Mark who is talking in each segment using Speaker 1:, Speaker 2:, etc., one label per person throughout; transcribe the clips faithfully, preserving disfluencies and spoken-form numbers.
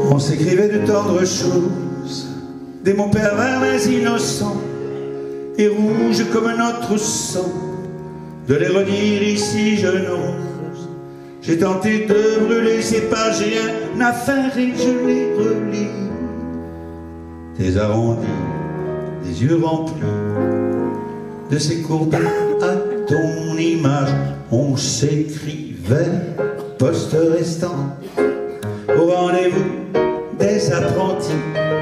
Speaker 1: On s'écrivait de tendres choses, des mots pervers mais innocents, et rouges comme notre sang. De les redire ici je n'ose. J'ai tenté de brûler ces pages, j'ai rien à faire et je les relis. Des arrondis, des yeux remplis de ces courbes à ton image. On s'écrivait, poste restant, au rendez-vous des apprentis,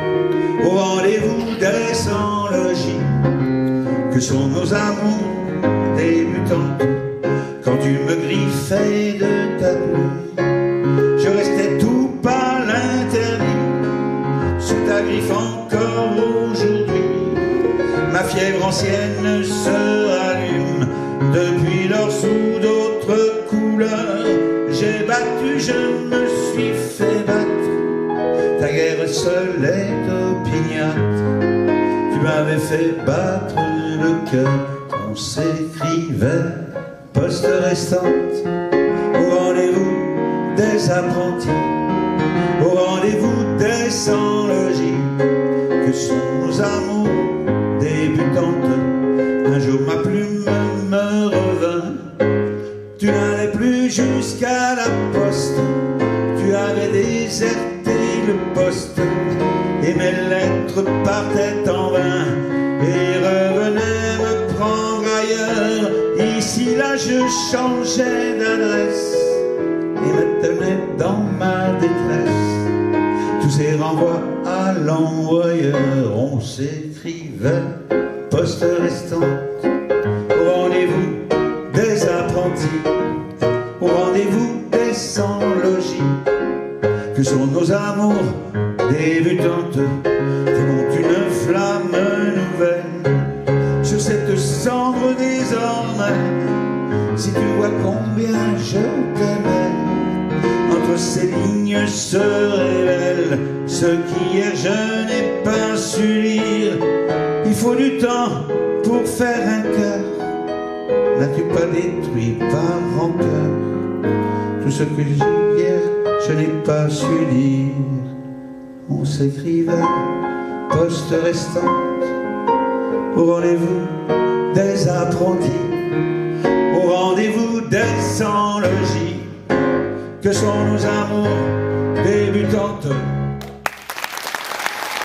Speaker 1: au rendez-vous des sans-logis, que sont nos amours débutantes. Quand tu me griffais de ta plume, je restais tout par l'interdit, sous ta griffe encore aujourd'hui. Ma fièvre ancienne se rallume, depuis lors sous d'autres couleurs. J'ai battu, je me suis fait battre, ta guerre seule est opiniâtre. Tu m'avais fait battre le cœur. On s'écrivait, poste restante, au rendez-vous des apprentis, au rendez-vous des sans-logis, que sont nos amours débutantes. Un jour ma plume me revint, tu n'allais plus jusqu'à la poste, tu avais déserté le poste, et mes lettres partaient en vain, et revenaient me prendre ailleurs. Ici, là, je changeais d'adresse, et me tenais dans ma détresse. Tous ces renvois à l'envoyeur. On s'écrivait, poste restante, au rendez-vous des apprentis, au rendez-vous des sans-logis, que sont nos amours débutantes, qui montent une flamme nouvelle sur cette cendre désormais. Si tu vois combien je t'aimais, entre ces lignes se révèle ce qu'hier je n'ai pas su lire. Il faut du temps pour faire un cœur. N'as-tu pas détruit par rancœur tout ce que hier je n'ai pas su lire? On s'écrivait, poste restante, au rendez-vous des apprentis, au rendez-vous des sans-logis, que sont nos amours débutantes.